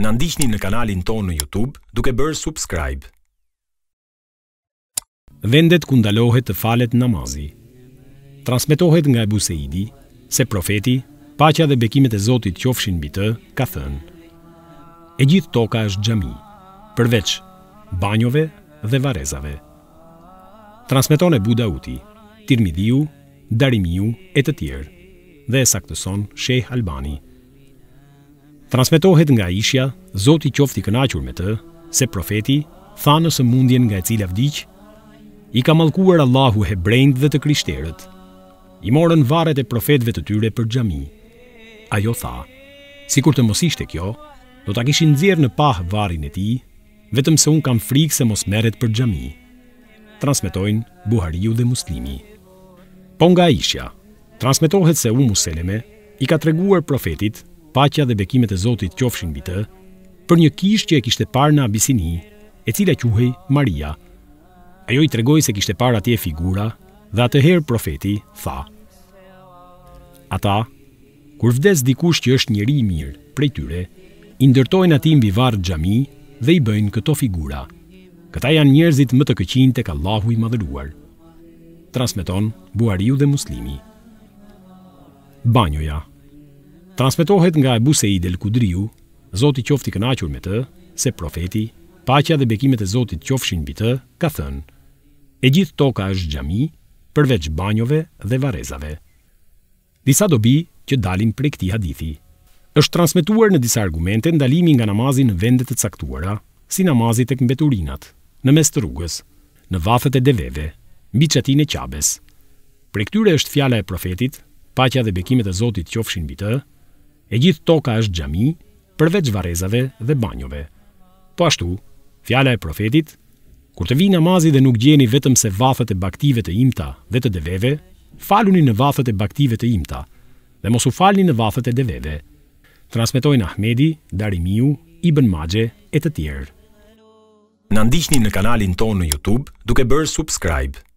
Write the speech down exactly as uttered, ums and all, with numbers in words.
Na ndiqni në kanalin tonë në YouTube duke bërë subscribe. Vendet ku ndalohet të falet namazi. Transmetohet nga Ebu Seidi se profeti, paqja dhe bekimet e Zotit qofshin mbi të, ka thënë: e gjithë toka është xhami, përveç banjove dhe varrezave. Transmeton Ebu Dauti, Tirmidhiu, Darimiu e të tjerë, dhe e saktëson Sheh Albani. Transmetohet nga Aishja, Zoti qoftë i kënaqur me të, se profeti tha në sëmundjen nga e cila vdiq: i ka mallkuar Allahu hebrejt dhe të krishterët. I morën varret e profetëve të tyre për xhami. Ajo tha: sikur të mos ishte kjo, do ta kishin nxjerrë në pah varrin e tij, vetëm se un kam frikë se mos merret për xhami. Transmetojnë Buhariu dhe Muslimi. Po nga Aishja, transmetohet se Ummu Seleme i ka treguar profetit, paqja dhe bekimet e Zotit qofshin mbi të, për një kishë që e kishte parë në Abisini, e cila quhej Maria. Ajo i tregoi se kishte parë atje figura, dhe atëherë profeti tha: ata, kur vdes dikush që është njeri i mirë prej tyre, i ndërtojnë atij mbi varr xhami dhe i bëjnë këto figura. Këta janë njerëzit më të këqinj tek Allahu i madhëruar. Transmeton Buhariu dhe Muslimi. Banjoja. Transmetohet nga Ebu Seid el-Kudriu, Zoti qoftë i kënaqur me të, se profeti, paqja dhe bekimet e Zotit qofshin mbi të, ka thënë: e gjithë toka është xhami, përveç banjove dhe varrezave. Disa dobi që dalin prej këtij hadithi. Është transmetuar në disa argumente ndalimi nga namazi në vende të caktuara, si namazi tek mbeturinat, në mes të rrugës, në vathet e deveve, mbi çatin e Qabes. Prej këtyre është fjala e profetit, paqja dhe bekimet e Zotit qofshin mbi të, e gjithë toka është xhami, përveç varrezave dhe banjove. Po ashtu, fjala e profetit: kur të vi namazi dhe nuk gjeni vetëm se vathet e baktive të imta dhe të deveve, faluni në vathet e baktive të imta, dhe mos u falni në vathet e deveve. Transmetojnë Ahmedi, Darimiu, Ibn Maxhe e të tjerë. Na ndiqni në kanalin tonë në YouTube duke bërë subscribe.